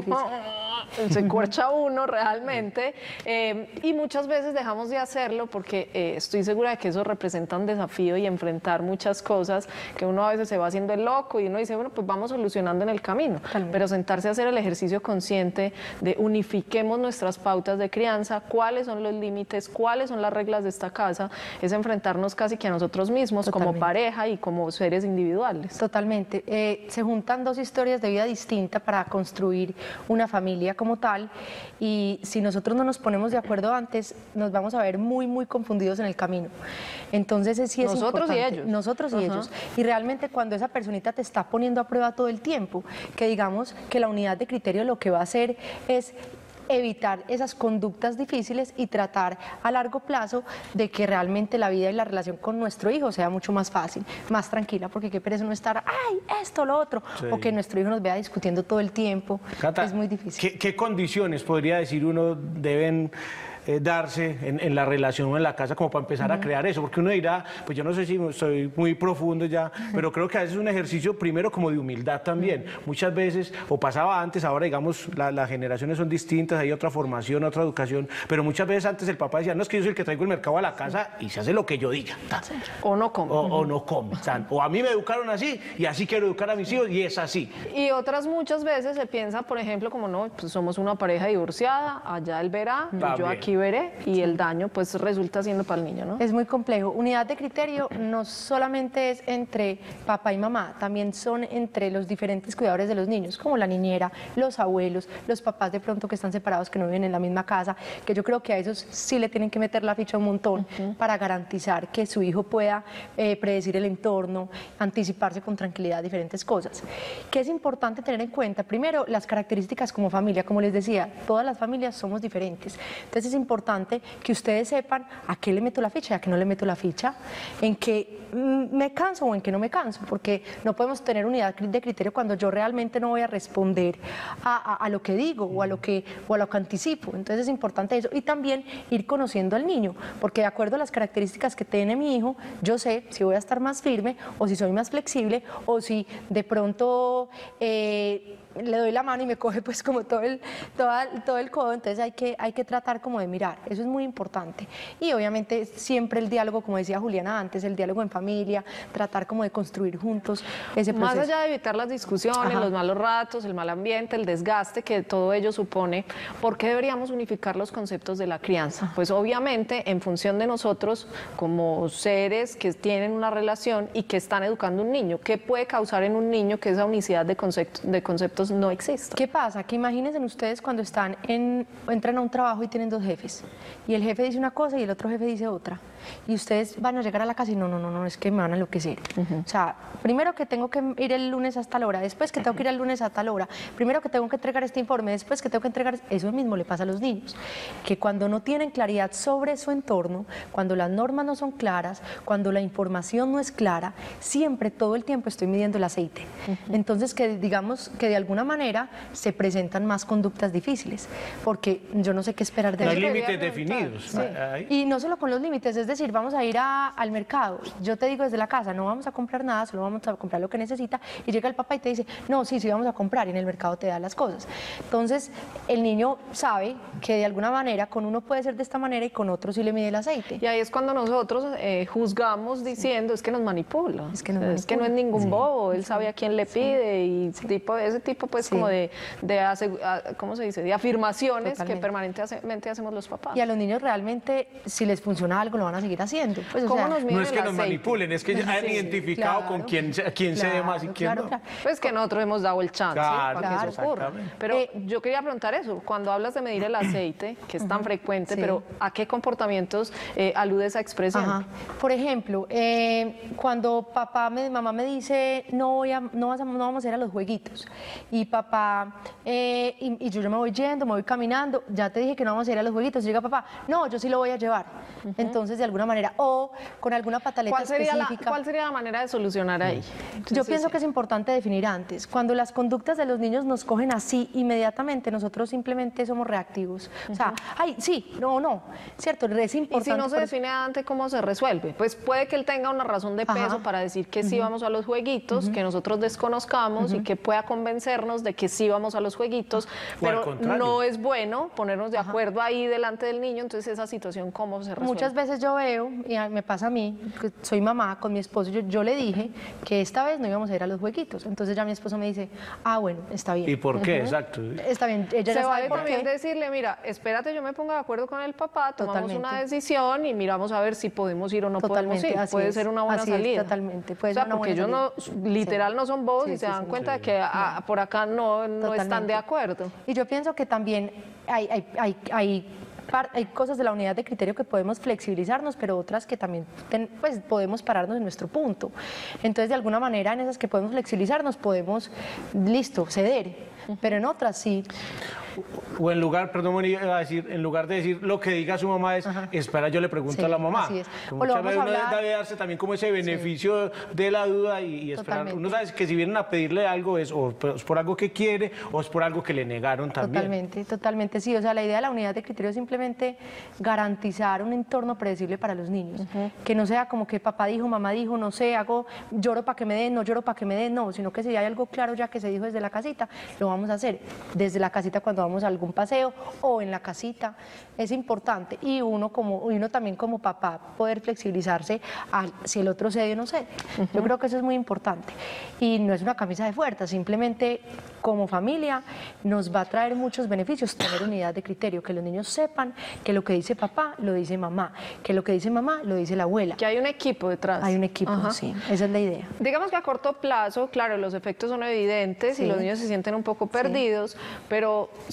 Se cuercha uno realmente. Eh, y muchas veces dejamos de hacerlo porque eh, estoy segura de que eso representa un desafío y enfrentar muchas cosas que uno a veces se va haciendo el loco y uno dice, bueno, pues vamos solucionando en el camino. Totalmente. Pero sentarse a hacer el ejercicio consciente de unifiquemos nuestras pautas de crianza, cuáles son los límites, cuáles son las reglas de esta casa, es enfrentarnos casi que a nosotros mismos como Totalmente. pareja y como seres individuales. Totalmente. Eh, se juntan dos historias de vida distintas para construir una familia como tal, y si nosotros no nos ponemos de acuerdo antes, nos vamos a ver muy, muy confundidos en el camino. Entonces, eh, sí es Nosotros y importante. ellos. Nosotros y Ajá. ellos. Y realmente cuando esa personita te está poniendo a prueba todo el tiempo, que digamos que la unidad de criterio lo que va a hacer es evitar esas conductas difíciles y tratar a largo plazo de que realmente la vida y la relación con nuestro hijo sea mucho más fácil, más tranquila, porque qué pereza no estar, ay, esto, lo otro, Sí. o que nuestro hijo nos vea discutiendo todo el tiempo. Cata, Es muy difícil. ¿qué, qué condiciones podría decir uno deben eh, darse en, en la relación o en la casa como para empezar a crear eso? Porque uno dirá, pues yo no sé si soy muy profundo ya, pero creo que a veces es un ejercicio primero como de humildad también. Muchas veces, o pasaba antes, ahora digamos la- las generaciones son distintas, hay otra formación, otra educación, pero muchas veces antes el papá decía, no, es que yo soy el que traigo el mercado a la casa y se hace lo que yo diga. ta. O no como. O, o no come. tan. O a mí me educaron así y así quiero educar a mis hijos y es así. Y otras muchas veces se piensa, por ejemplo, como no, pues somos una pareja divorciada, allá él verá, y yo También. aquí veré, y el daño pues resulta siendo para el niño, ¿no? Es muy complejo. Unidad de criterio no solamente es entre papá y mamá, también son entre los diferentes cuidadores de los niños, como la niñera, los abuelos, los papás de pronto que están separados, que no viven en la misma casa, que yo creo que a esos sí le tienen que meter la ficha un montón para garantizar que su hijo pueda eh, predecir el entorno, anticiparse con tranquilidad a diferentes cosas. ¿Qué es importante tener en cuenta? Primero, las características como familia, como les decía, todas las familias somos diferentes. Entonces es importante que ustedes sepan a qué le meto la ficha y a qué no le meto la ficha, en qué mm, me canso o en qué no me canso, porque no podemos tener unidad de criterio cuando yo realmente no voy a responder a, a, a lo que digo o a lo que, o a lo que anticipo. Entonces es importante eso. Y también ir conociendo al niño, porque de acuerdo a las características que tiene mi hijo, yo sé si voy a estar más firme o si soy más flexible o si de pronto eh, le doy la mano y me coge pues como todo el, toda, todo el codo. Entonces hay que, hay que tratar como de mirar, eso es muy importante. Y obviamente siempre el diálogo, como decía Juliana antes, el diálogo en familia, tratar como de construir juntos ese proceso. Más allá de evitar las discusiones, Ajá. los malos ratos, el mal ambiente, el desgaste que todo ello supone, ¿por qué deberíamos unificar los conceptos de la crianza? Pues obviamente en función de nosotros como seres que tienen una relación y que están educando a un niño, ¿qué puede causar en un niño que esa unicidad de conceptos, de conceptos no exista? ¿Qué pasa? Que imagínense ustedes cuando están en, entran a un trabajo y tienen dos jefes, y el jefe dice una cosa y el otro jefe dice otra, y ustedes van a llegar a la casa y no, no, no, no, es que me van a enloquecer. Uh-huh. O sea, primero que tengo que ir el lunes hasta la hora, después que tengo que ir el lunes a tal hora, primero que tengo que entregar este informe, después que tengo que entregar... Eso mismo le pasa a los niños, que cuando no tienen claridad sobre su entorno, cuando las normas no son claras, cuando la información no es clara, siempre, todo el tiempo estoy midiendo el aceite. Uh-huh. Entonces, que digamos que de alguna manera se presentan más conductas difíciles, porque yo no sé qué esperar de no hay ellos. límites definidos. Sí. Y no solo con los límites, es decir, vamos a ir a, al mercado, yo te digo desde la casa, no vamos a comprar nada, solo vamos a comprar lo que necesita, y llega el papá y te dice, no, sí, sí vamos a comprar, y en el mercado te da las cosas. Entonces, el niño sabe que de alguna manera con uno puede ser de esta manera y con otro sí le mide el aceite. Y ahí es cuando nosotros eh, juzgamos diciendo, sí. es que nos manipula, es que, nos es, manipula. que no es ningún sí. bobo, él sabe a quién le pide, y sí. tipo, ese tipo pues sí. como de, de ¿cómo se dice? De afirmaciones Totalmente. que permanentemente hacemos los papás. Y a los niños realmente, si les funciona algo, lo van a seguir haciendo. Pues, ¿Cómo o sea, nos no es que nos manipulen, es que ya han sí, identificado claro, con quién, quién claro, se dé más y quién claro, no. Claro. Pues que nosotros hemos dado el chance claro, para claro, que eso ocurra. Pero eh, yo quería preguntar eso, cuando hablas de medir el aceite, que es tan uh-huh, frecuente, sí. pero ¿a qué comportamientos eh, alude esa expresión? Ajá. Por ejemplo, eh, cuando papá, me, mamá me dice, no, voy a, no, vas a, no vamos a ir a los jueguitos, y papá, eh, y, y yo, yo me voy yendo, me voy caminando, ya te dije que no vamos a ir a los jueguitos, y llega papá, no, yo sí lo voy a llevar. Uh-huh. Entonces, de alguna manera, o con alguna pataleta ¿Cuál sería específica. La, ¿Cuál sería la manera de solucionar ahí? Entonces, yo pienso que es importante definir antes. Cuando las conductas de los niños nos cogen así inmediatamente, nosotros simplemente somos reactivos. Uh-huh. O sea, ay, sí, no, no, ¿cierto? Es importante. Y si no se define antes, ¿cómo se resuelve? Pues puede que él tenga una razón de peso Ajá. para decir que uh-huh. sí vamos a los jueguitos, uh-huh. que nosotros desconozcamos uh-huh. y que pueda convencernos de que sí vamos a los jueguitos, uh-huh. pero no es bueno ponernos de acuerdo Ajá. ahí delante del niño, entonces esa situación, ¿cómo se resuelve? Muchas veces yo veo, y me pasa a mí, que soy mamá con mi esposo, yo, yo le dije que esta vez no íbamos a ir a los jueguitos, entonces ya mi esposo me dice, ah, bueno, está bien. ¿Y por qué? Uh-huh. Exacto. Está bien, ella se ya vale sabe por también qué. decirle, mira, espérate, yo me pongo de acuerdo con el papá, tomamos Totalmente. una decisión y miramos a ver si podemos ir o no Totalmente, podemos ir. así Puede es, ser una buena así salida. Es, totalmente, puede o sea, ser una porque buena ellos salida. no, literal sí. no son bobos sí, y se sí, dan sí, cuenta sí. que a, por acá no, no están de acuerdo. Y yo pienso que también hay, hay, hay, hay hay cosas de la unidad de criterio que podemos flexibilizarnos, pero otras que también ten, pues, podemos pararnos en nuestro punto. Entonces, de alguna manera, en esas que podemos flexibilizarnos, podemos, listo, ceder, uh-huh. pero en otras sí. O en lugar, perdón, iba a decir, en lugar de decir lo que diga su mamá es, Ajá. espera, yo le pregunto sí, a la mamá. Así es. Que o lo muchas vamos veces a uno hablar... debe darse también como ese beneficio sí. de la duda y, y esperar. Totalmente. Uno sabe que si vienen a pedirle algo es o es por algo que quiere o es por algo que le negaron también. Totalmente, totalmente, sí. O sea, la idea de la unidad de criterio es simplemente garantizar un entorno predecible para los niños. Uh-huh. Que no sea como que papá dijo, mamá dijo, no sé, hago, lloro para que me den, no lloro para que me den, no, sino que si hay algo claro ya que se dijo desde la casita, lo vamos a hacer. Desde la casita cuando vamos a algún paseo o en la casita, es importante. Y uno, como, uno también como papá poder flexibilizarse a si el otro cede o no cede. Uh-huh. Yo creo que eso es muy importante. Y no es una camisa de fuerza, simplemente como familia nos va a traer muchos beneficios tener unidad de criterio, que los niños sepan que lo que dice papá lo dice mamá, que lo que dice mamá lo dice la abuela. Que hay un equipo detrás. Hay un equipo, Ajá. sí, esa es la idea. Digamos que a corto plazo, claro, los efectos son evidentes sí. y los niños se sienten un poco perdidos, sí. pero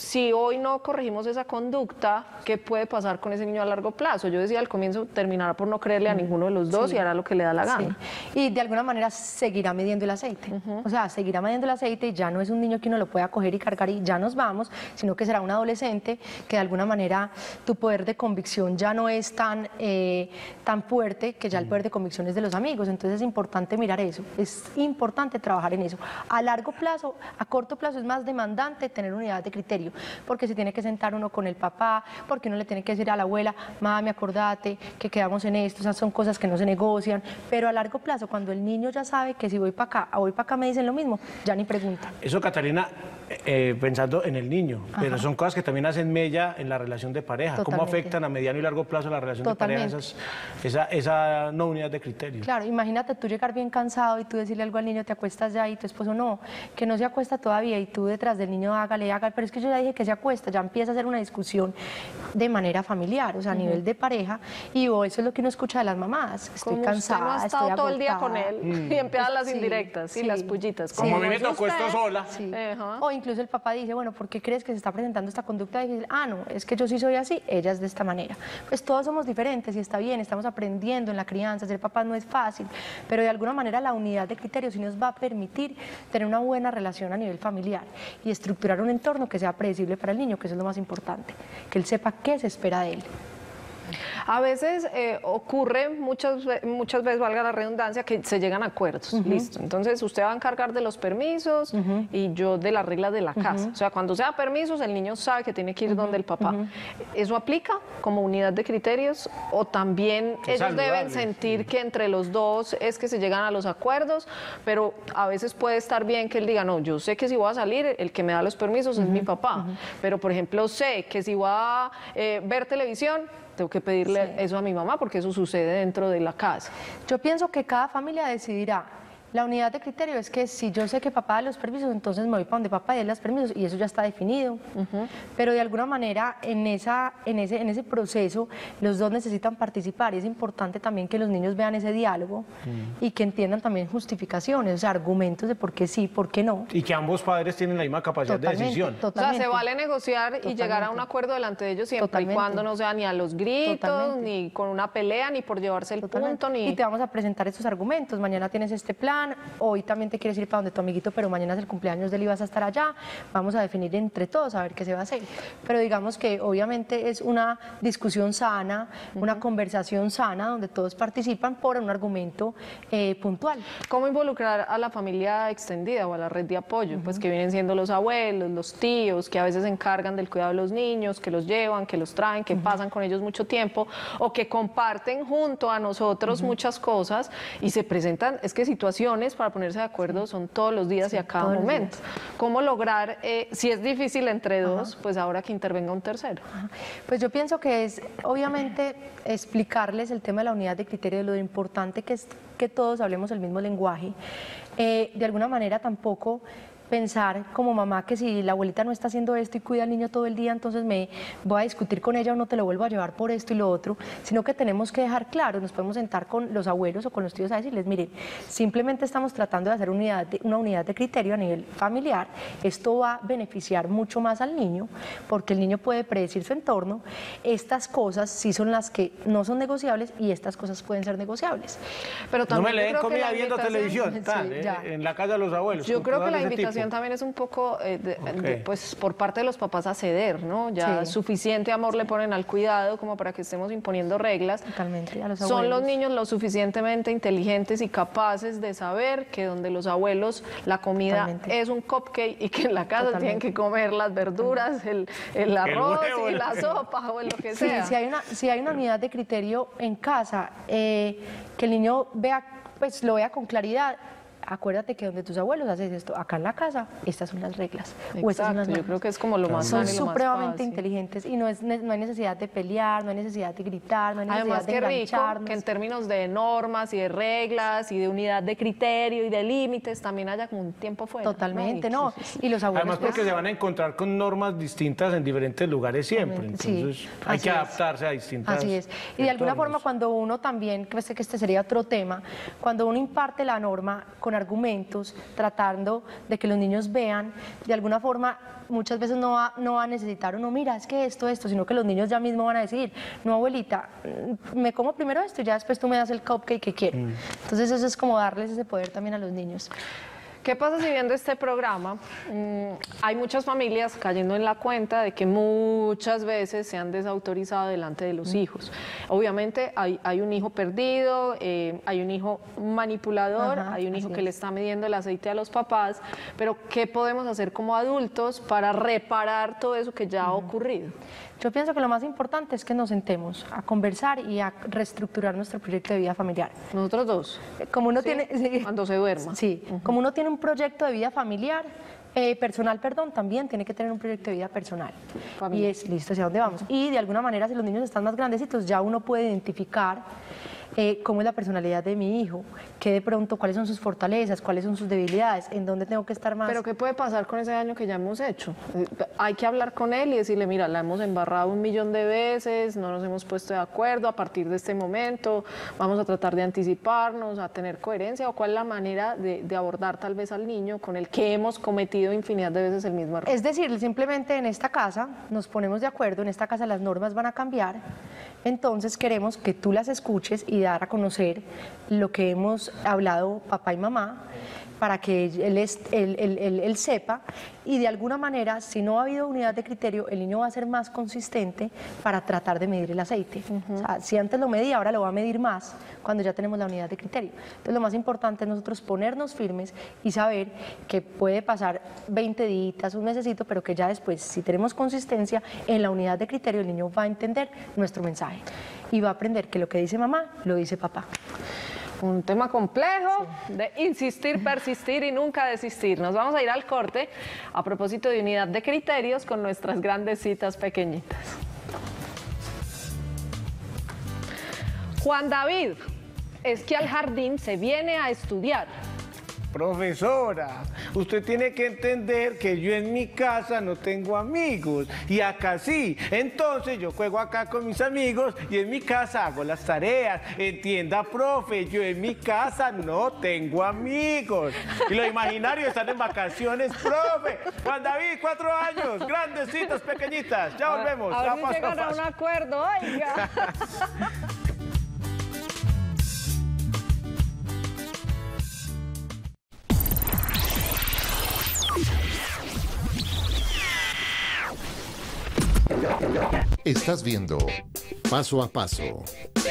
si hoy no corregimos esa conducta, ¿qué puede pasar con ese niño a largo plazo? Yo decía al comienzo, terminará por no creerle a ninguno de los dos Sí. y hará lo que le da la gana. Sí. Y de alguna manera seguirá midiendo el aceite. O sea, seguirá midiendo el aceite y ya no es un niño que uno lo pueda coger y cargar y ya nos vamos, sino que será un adolescente que de alguna manera tu poder de convicción ya no es tan, eh, tan fuerte, que ya el poder de convicción es de los amigos. Entonces es importante mirar eso, es importante trabajar en eso. A largo plazo, a corto plazo es más demandante tener unidad de criterio, porque se tiene que sentar uno con el papá, porque uno le tiene que decir a la abuela, mami, acordate que quedamos en esto, esas son cosas que no se negocian, pero a largo plazo, cuando el niño ya sabe que si voy para acá, a voy para acá me dicen lo mismo, ya ni pregunta. Eso, Catalina, eh, pensando en el niño, pero son cosas que también hacen mella en la relación de pareja. ¿Cómo Totalmente. afectan a mediano y largo plazo la relación Totalmente. de pareja esas, esa, esa no unidad de criterio? Claro, imagínate tú llegar bien cansado y tú decirle algo al niño, te acuestas ya, y tu esposo no, que no se acuesta todavía, y tú detrás del niño hágale, hágale, pero es que yo ya dije que se acuesta, ya empieza a ser una discusión de manera familiar, o sea, a nivel de pareja, y oh, eso es lo que uno escucha de las mamás, estoy Como cansada, usted no ha estado estoy todo el día con agotada. él y empiezan las Sí, indirectas y sí. las pullitas. Como a mí me es tocó esto usted. sola. Sí. Ajá. O incluso el papá dice, bueno, ¿por qué crees que se está presentando esta conducta difícil? Ah, no, es que yo sí soy así, ella es de esta manera. Pues todos somos diferentes y está bien, estamos aprendiendo en la crianza, ser papás no es fácil, pero de alguna manera la unidad de criterios sí nos va a permitir tener una buena relación a nivel familiar y estructurar un entorno que sea predecible para el niño, que eso es lo más importante, que él sepa qué se espera de él. A veces eh, ocurre, muchas, ve- muchas veces, valga la redundancia, que se llegan a acuerdos, listo. Entonces usted va a encargar de los permisos y yo de las reglas de la casa. O sea, cuando sea permisos, el niño sabe que tiene que ir donde el papá. ¿Eso aplica como unidad de criterios o también Qué ellos deben saludable, sentir que entre los dos es que se llegan a los acuerdos? Pero a veces puede estar bien que él diga, no, yo sé que si voy a salir, el que me da los permisos es mi papá. Pero, por ejemplo, sé que si voy a eh, ver televisión, tengo que pedirle Sí. eso a mi mamá porque eso sucede dentro de la casa. Yo pienso que cada familia decidirá. La unidad de criterio es que si yo sé que papá da los permisos, entonces me voy para donde papá dé los permisos y eso ya está definido. Pero de alguna manera en, esa, en, ese, en ese proceso los dos necesitan participar y es importante también que los niños vean ese diálogo y que entiendan también justificaciones, o sea, argumentos de por qué sí, por qué no. Y que ambos padres tienen la misma capacidad de decisión. O sea, totalmente. se vale negociar y llegar a un Totalmente. acuerdo delante de ellos siempre Totalmente. y cuando no sea ni a los gritos, Totalmente. ni con una pelea, ni por llevarse el Totalmente. punto, ni... Y te vamos a presentar estos argumentos. Mañana tienes este plan, hoy también te quieres ir para donde tu amiguito, pero mañana es el cumpleaños de él y vas a estar allá. Vamos a definir entre todos a ver qué se va a hacer. Pero digamos que obviamente es una discusión sana, una conversación sana donde todos participan por un argumento eh, puntual. ¿Cómo involucrar a la familia extendida o a la red de apoyo? Pues que vienen siendo los abuelos, los tíos, que a veces se encargan del cuidado de los niños, que los llevan, que los traen, que pasan con ellos mucho tiempo o que comparten junto a nosotros muchas cosas y se presentan, es que situaciones para ponerse de acuerdo son todos los días y a cada todos los momento. ¿Cómo lograr, eh, si es difícil entre dos, pues ahora que intervenga un tercero? Pues yo pienso que es obviamente explicarles el tema de la unidad de criterio, de lo importante que es que todos hablemos el mismo lenguaje. Eh, de alguna manera tampoco pensar como mamá que si la abuelita no está haciendo esto y cuida al niño todo el día, entonces me voy a discutir con ella o no te lo vuelvo a llevar por esto y lo otro, sino que tenemos que dejar claro, nos podemos sentar con los abuelos o con los tíos a decirles, miren, simplemente estamos tratando de hacer unidad de, una unidad de criterio a nivel familiar, esto va a beneficiar mucho más al niño, porque el niño puede predecir su entorno, estas cosas sí son las que no son negociables y estas cosas pueden ser negociables. Pero No también me yo le den creo que comida la viendo invitación- televisión, Sí, tal, eh, ya. en la casa de los abuelos. Yo con creo que cosas la de ese invitación tipo. también es un poco, eh, de- de- Ok. pues, por parte de los papás a ceder, ¿no? Ya Sí. suficiente amor le ponen al cuidado como para que estemos imponiendo reglas. Totalmente, a los Son los abuelos. niños lo suficientemente inteligentes y capaces de saber que donde los abuelos la comida Totalmente. es un cupcake y que en la casa tienen Totalmente. que comer las verduras, el, el arroz huevo, y el- la sopa o lo que Sí, sea. si hay una, si hay una unidad de criterio en casa, eh, que el niño vea, pues lo vea con claridad. Acuérdate que donde tus abuelos haces esto, acá en la casa, estas son las reglas. o estas son las Exacto, yo normas. creo que es como lo más Son sano y lo más supremamente fácil. inteligentes y no, es, ne- no hay necesidad de pelear, no hay necesidad de gritar, no hay necesidad Además, de qué rico engancharnos. que en términos de normas y de reglas y de unidad de criterio y de límites también haya como un tiempo fuera. Totalmente, Y- ¿no? Y los abuelos. Además porque pues, se van a encontrar con normas distintas en diferentes lugares siempre, Sí, entonces hay así que es. adaptarse a distintas. Así es. Y de alguna entornos. forma cuando uno también, que sé que este sería otro tema, cuando uno imparte la norma con con argumentos, tratando de que los niños vean, de alguna forma, muchas veces no va, no va a necesitar uno, mira, es que esto, esto, sino que los niños ya mismo van a decidir, no, abuelita, me como primero esto y ya después tú me das el cupcake que quiero. Mm. Entonces eso es como darles ese poder también a los niños. ¿Qué pasa si viendo este programa mmm, hay muchas familias cayendo en la cuenta de que muchas veces se han desautorizado delante de los hijos? Obviamente hay, hay un hijo perdido, eh, hay un hijo manipulador, Ajá, hay un hijo que es. le está midiendo el aceite a los papás, pero ¿qué podemos hacer como adultos para reparar todo eso que ya uh-huh. ha ocurrido? Yo pienso que lo más importante es que nos sentemos a conversar y a reestructurar nuestro proyecto de vida familiar. Nosotros dos. Como uno ¿Sí? tiene, sí, cuando se duerma. Sí, uh-huh. como uno tiene un proyecto de vida familiar, eh, personal, perdón, también tiene que tener un proyecto de vida personal. Familia. Y es, listo, ¿hacia dónde vamos? Uh-huh. Y de alguna manera, si los niños están más grandecitos, ya uno puede identificar Eh, cómo es la personalidad de mi hijo, que de pronto, cuáles son sus fortalezas, cuáles son sus debilidades, en dónde tengo que estar más. Pero ¿qué puede pasar con ese daño que ya hemos hecho? Hay que hablar con él y decirle, mira, la hemos embarrado un millón de veces, no nos hemos puesto de acuerdo, a partir de este momento vamos a tratar de anticiparnos, a tener coherencia, o cuál es la manera de, de abordar tal vez al niño con el que hemos cometido infinidad de veces el mismo error. Es decir, simplemente en esta casa nos ponemos de acuerdo, en esta casa las normas van a cambiar, entonces queremos que tú las escuches y dar a conocer lo que hemos hablado papá y mamá, para que él, él, él, él, él sepa, y de alguna manera, si no ha habido unidad de criterio, el niño va a ser más consistente para tratar de medir el aceite. Uh-huh. O sea, si antes lo medía, ahora lo va a medir más cuando ya tenemos la unidad de criterio. Entonces, lo más importante es nosotros ponernos firmes y saber que puede pasar veinte días, un mesecito, pero que ya después, si tenemos consistencia en la unidad de criterio, el niño va a entender nuestro mensaje y va a aprender que lo que dice mamá, lo dice papá. Un tema complejo, sí. de insistir, persistir y nunca desistir. Nos vamos a ir al corte a propósito de unidad de criterios con nuestras grandecitas pequeñitas. Juan David, es que al jardín se viene a estudiar. Profesora, usted tiene que entender que yo en mi casa no tengo amigos y acá sí. Entonces yo juego acá con mis amigos y en mi casa hago las tareas. Entienda, profe, yo en mi casa no tengo amigos. Y los imaginarios están en vacaciones, profe. Juan David, cuatro años, grandecitas, pequeñitas. Ya volvemos. A ver si llegan a un acuerdo, oiga. Estás viendo Paso a Paso.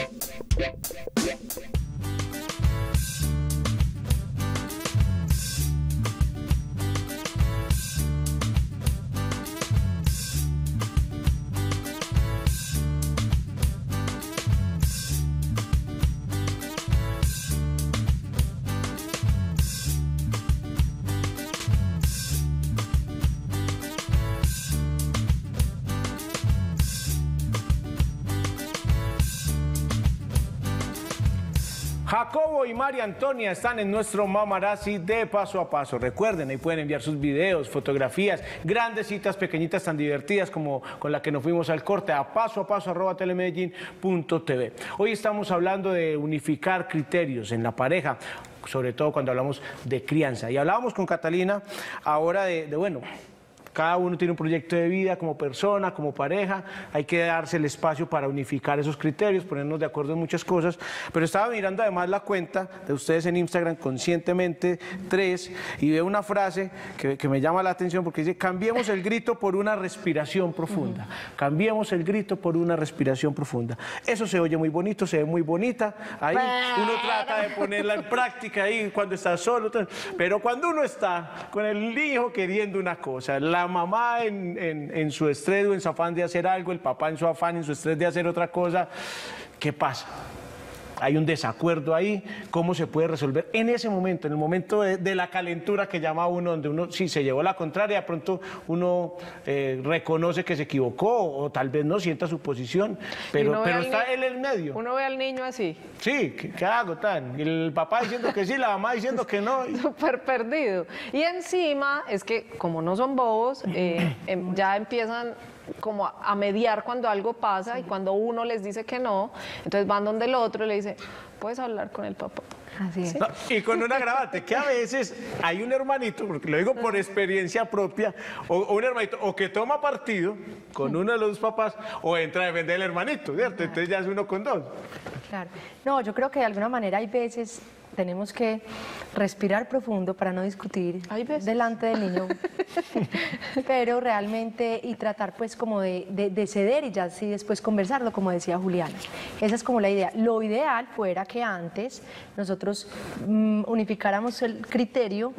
Jacobo y María Antonia están en nuestro Mamarazzi de Paso a Paso. Recuerden, ahí pueden enviar sus videos, fotografías, grandes citas pequeñitas tan divertidas como con la que nos fuimos al corte a paso a paso arroba telemedellín punto tv. Hoy estamos hablando de unificar criterios en la pareja, sobre todo cuando hablamos de crianza. Y hablábamos con Catalina ahora de, de bueno... Cada uno tiene un proyecto de vida como persona, como pareja, hay que darse el espacio para unificar esos criterios, ponernos de acuerdo en muchas cosas, pero estaba mirando además la cuenta de ustedes en Instagram, Conscientemente tres, y veo una frase que, que me llama la atención porque dice, cambiemos el grito por una respiración profunda, cambiemos el grito por una respiración profunda. Eso se oye muy bonito, se ve muy bonita, ahí uno trata de ponerla en práctica ahí cuando está solo, pero cuando uno está con el hijo queriendo una cosa, la La mamá en, en, en su estrés o en su afán de hacer algo, el papá en su afán, en su estrés de hacer otra cosa, ¿qué pasa? Hay un desacuerdo ahí, ¿cómo se puede resolver en ese momento, en el momento de, de la calentura que llama uno, donde uno sí se llevó la contraria, de pronto uno eh, reconoce que se equivocó o tal vez no sienta su posición, pero, pero está él en el medio. Uno ve al niño así. Sí, ¿qué, qué hago tan? El papá diciendo que sí, la mamá diciendo que no. Súper perdido. Y encima es que como no son bobos, eh, eh, ya empiezan como a, a mediar cuando algo pasa y cuando uno les dice que no, entonces van donde el otro y le dice, puedes hablar con el papá. Así es. No, y con un agravante, que a veces hay un hermanito, porque lo digo por experiencia propia, o, o un hermanito, o que toma partido con uno de los papás, o entra a defender al hermanito, ¿cierto? Entonces ya es uno con dos. Claro. No, yo creo que de alguna manera hay veces tenemos que respirar profundo para no discutir Hay veces. delante del niño, pero realmente y tratar pues como de, de, de ceder y ya así después conversarlo, como decía Juliana. Esa es como la idea. Lo ideal fuera que antes nosotros mm, unificáramos el criterio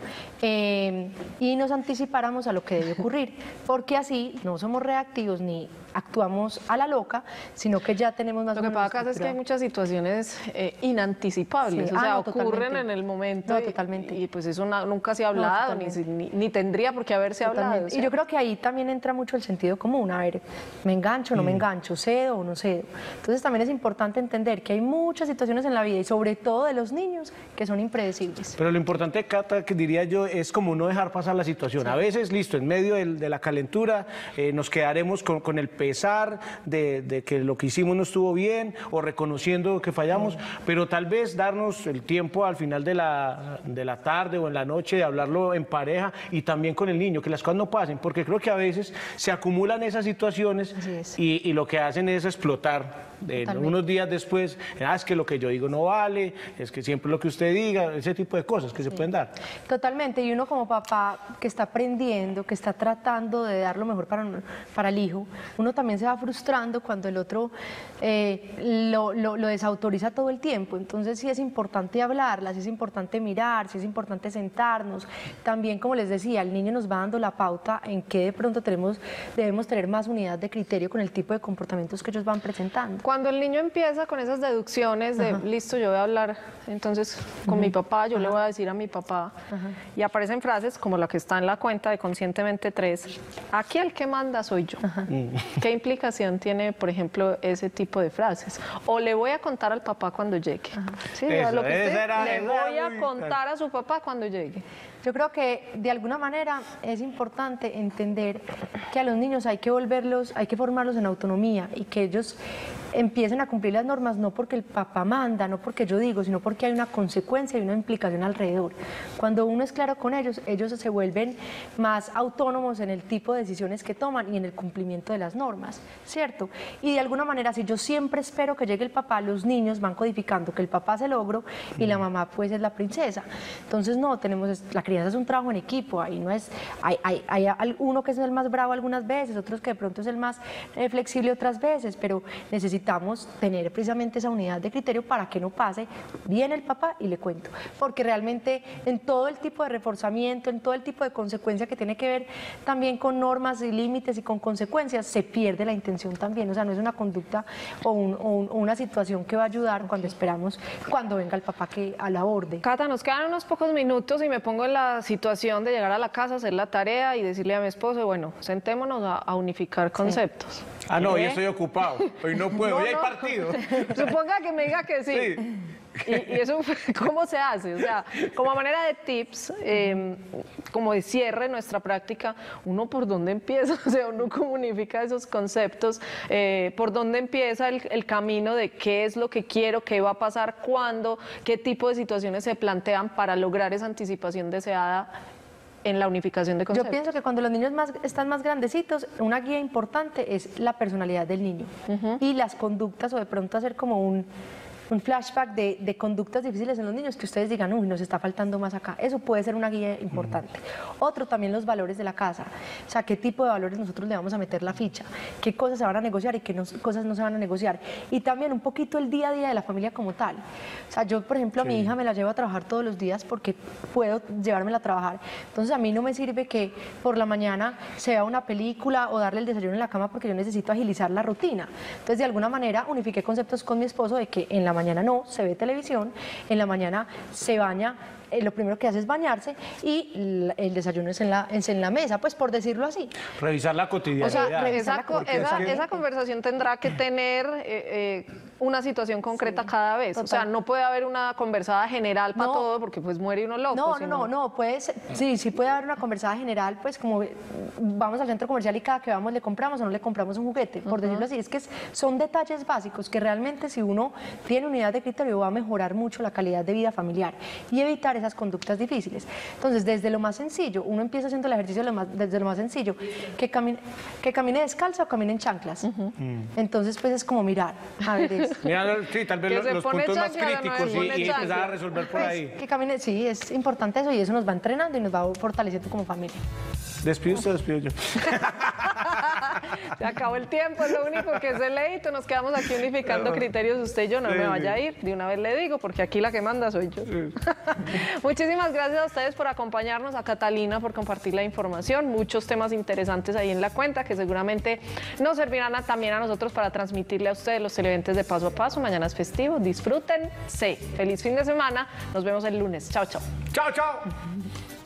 eh, y nos anticipáramos a lo que debe ocurrir, porque así no somos reactivos ni actuamos a la loca, sino que ya tenemos más Lo o que menos pasa es que hay estructurado. muchas situaciones eh, inanticipables, Sí. o Ah, sea, no, ocurren totalmente. en el momento No, y, totalmente. y pues eso na- nunca se ha hablado, ni, totalmente. se- ni, ni tendría por qué haberse hablado. Totalmente. o sea. Y yo creo que ahí también entra mucho el sentido común. A ver, ¿me engancho o no me engancho? ¿Cedo o no cedo? Entonces también es importante entender que hay muchas situaciones en la vida y sobre todo de los niños que son impredecibles. Pero lo importante, Cata, que diría yo, es como no dejar pasar la situación. A veces, listo, en medio del- de la calentura eh, nos quedaremos con, con el pesar de, de que lo que hicimos no estuvo bien o reconociendo que fallamos, pero tal vez darnos el tiempo al final de la, de la tarde o en la noche de hablarlo en pareja y también con el niño, que las cosas no pasen, porque creo que a veces se acumulan esas situaciones Así es. y, y lo que hacen es explotar. Eh, Totalmente. unos días después, ah, es que lo que yo digo no vale, es que siempre lo que usted diga, ese tipo de cosas que se pueden dar. Totalmente, y uno como papá que está aprendiendo, que está tratando de dar lo mejor para, un- para el hijo, uno también se va frustrando cuando el otro eh, lo, lo- lo desautoriza todo el tiempo. Entonces sí es importante hablarla, sí es importante mirar, sí es importante sentarnos. También, como les decía, el niño nos va dando la pauta en que de pronto tenemos, debemos tener más unidad de criterio con el tipo de comportamientos que ellos van presentando. Cuando el niño empieza con esas deducciones de, listo, yo voy a hablar entonces con mi papá, yo le voy a decir a mi papá, y aparecen frases como la que está en la cuenta de Conscientemente tres, aquí el que manda soy yo. ¿Qué implicación tiene, por ejemplo, ese tipo de frases? O le voy a contar al papá cuando llegue. Sí, Eso, lo que esa usted- era- le esa voy era a muy- contar a su papá cuando llegue. Yo creo que de alguna manera es importante entender que a los niños hay que volverlos, hay que formarlos en autonomía y que ellos empiecen a cumplir las normas no porque el papá manda, no porque yo digo, sino porque hay una consecuencia y una implicación alrededor. Cuando uno es claro con ellos, ellos se vuelven más autónomos en el tipo de decisiones que toman y en el cumplimiento de las normas, ¿cierto? Y de alguna manera, si yo siempre espero que llegue el papá, los niños van codificando que el papá es el ogro y la mamá pues es la princesa. Entonces no, tenemos, la crianza es un trabajo en equipo, ahí no es, hay, hay, hay al- uno que es el más bravo algunas veces, otros que de pronto es el más eh, flexible otras veces, pero necesitamos tener precisamente esa unidad de criterio para que no pase, viene el papá y le cuento, porque realmente en todo el tipo de reforzamiento, en todo el tipo de consecuencia que tiene que ver también con normas y límites y con consecuencias, se pierde la intención también, o sea, no es una conducta o, un- o un- o una situación que va a ayudar cuando esperamos, cuando venga el papá que a la orde. Cata, nos quedan unos pocos minutos y me pongo en la situación de llegar a la casa, hacer la tarea y decirle a mi esposo, bueno, sentémonos a, a unificar conceptos. Ah, no, hoy ¿Eh? estoy ocupado, hoy no puedo, No, hoy hay no. partido. Suponga que me diga que sí. Sí. Y, y eso, ¿cómo se hace? O sea, como manera de tips, eh, como de cierre en nuestra práctica, ¿uno por dónde empieza? O sea, uno cómo unifica esos conceptos, eh, por dónde empieza el, el camino de qué es lo que quiero, qué va a pasar, cuándo, qué tipo de situaciones se plantean para lograr esa anticipación deseada en la unificación de Yo conceptos. pienso que cuando los niños más, están más grandecitos, una guía importante es la personalidad del niño y las conductas o de pronto hacer como un, un flashback de, de conductas difíciles en los niños que ustedes digan, uy, nos está faltando más acá. Eso puede ser una guía importante. Otro también los valores de la casa, o sea, qué tipo de valores nosotros le vamos a meter la ficha, qué cosas se van a negociar y qué no- cosas no se van a negociar. Y también un poquito el día a día de la familia como tal. O sea, yo, por ejemplo, a mi hija me la llevo a trabajar todos los días porque puedo llevármela a trabajar. Entonces, a mí no me sirve que por la mañana se vea una película o darle el desayuno en la cama porque yo necesito agilizar la rutina. Entonces, de alguna manera, unifiqué conceptos con mi esposo de que en la mañana no, se ve televisión, en la mañana se baña, eh, lo primero que hace es bañarse y l- el desayuno es en la, es en la mesa, pues por decirlo así. Revisar la O cotidianidad. sea, esa, Revisarla co- porque esa, exactamente. esa conversación tendrá que tener eh, eh, una situación concreta Sí, cada vez. O sea, total. no puede haber una conversada general para No. todo, porque pues muere uno loco. No, no, sino- no, no, puede ser- sí, sí puede haber una conversada general, pues como eh, vamos al centro comercial y cada que vamos le compramos o no le compramos un juguete, por decirlo así. Es que es- son detalles básicos que realmente si uno tiene unidad de criterio va a mejorar mucho la calidad de vida familiar y evitar esas conductas difíciles. Entonces, desde lo más sencillo, uno empieza haciendo el ejercicio de lo más- desde lo más sencillo, que camine, que camine descalza o camine en chanclas. Entonces, pues es como mirar, a ver, es- Mira, sí, tal vez Que los, se los pone puntos más chancla, no críticos se y, pone y empezar chancla. a resolver por pues, ahí. que camine, sí, es importante eso y eso nos va entrenando y nos va fortaleciendo como familia. Despido usted, despido yo. Se acabó el tiempo, es lo único que es de leíto. Nos quedamos aquí unificando criterios. Usted y yo no Sí, me sí. vaya a ir. De una vez le digo, porque aquí la que manda soy yo. Muchísimas gracias a ustedes por acompañarnos, a Catalina por compartir la información. Muchos temas interesantes ahí en la cuenta que seguramente nos servirán a- también a nosotros para transmitirle a ustedes los televidentes de Paso a Paso. Mañana es festivo. Disfrútense. Feliz fin de semana. Nos vemos el lunes. Chao, chao. Chao, chao.